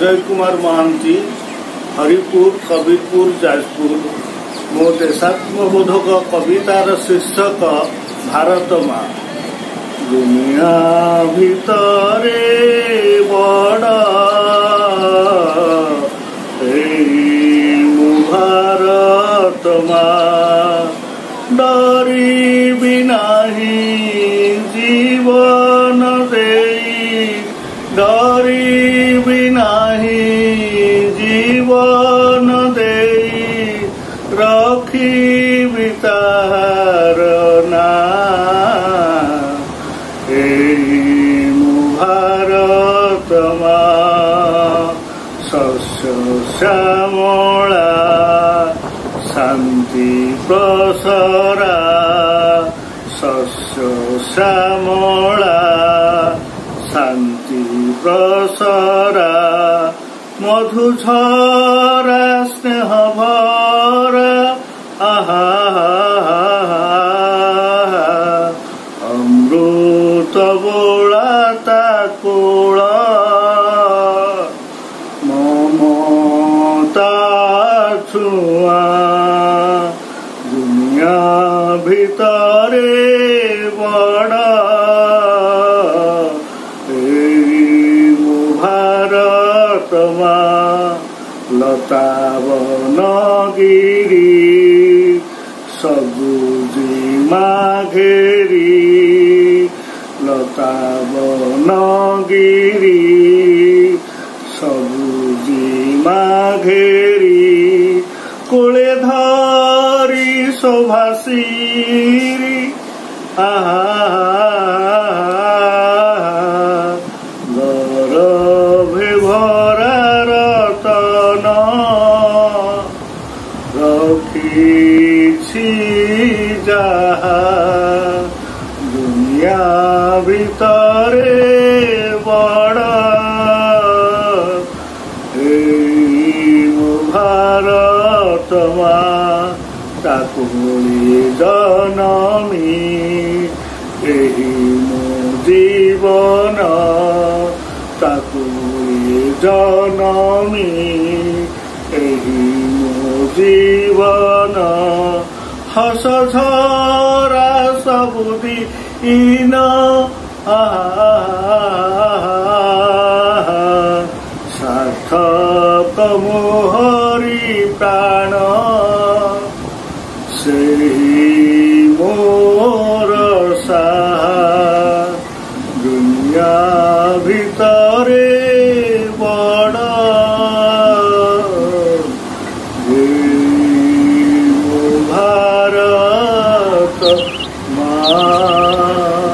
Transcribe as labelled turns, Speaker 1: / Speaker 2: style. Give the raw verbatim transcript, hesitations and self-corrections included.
Speaker 1: अजय कुमार महांती हरिपुर कबीरपुर जाजपुर। मो देशात्मबोधक कवितार शीर्षक भारत माँ। दुनिया भितरे बड़ा मु भारत माँ, डरी नाही जीवन देई, डरी नाही जीवन देई, रखी ताहार नाम। भारत माँ शस्य श्यामला शांति प्रसरा, शस्य श्यामला शांति प्रसरा, मधुझरा स्नेह भरा आहा अमृत बोला ताकोला, ममता छुआ दुनिया भितरे बड़ा मु भारत माँ। लता बनगिरी सबुजिमा घेरी, लता बनगिरी सबुजिमा घेरी, कोले धरी शोभासीरी आहा गरभे भरा रतन रखिछि जहा, दुनिया भितरे बड़ा भारत माँ। ताकु जनमी एही मो जीवन, ताकु जनमी एही मो जीवन, हस झरा सबुदिन सार्थक मोहरी प्राण, सेही मोर साहा। दुनिया भितरे बड़ा भारत माँ।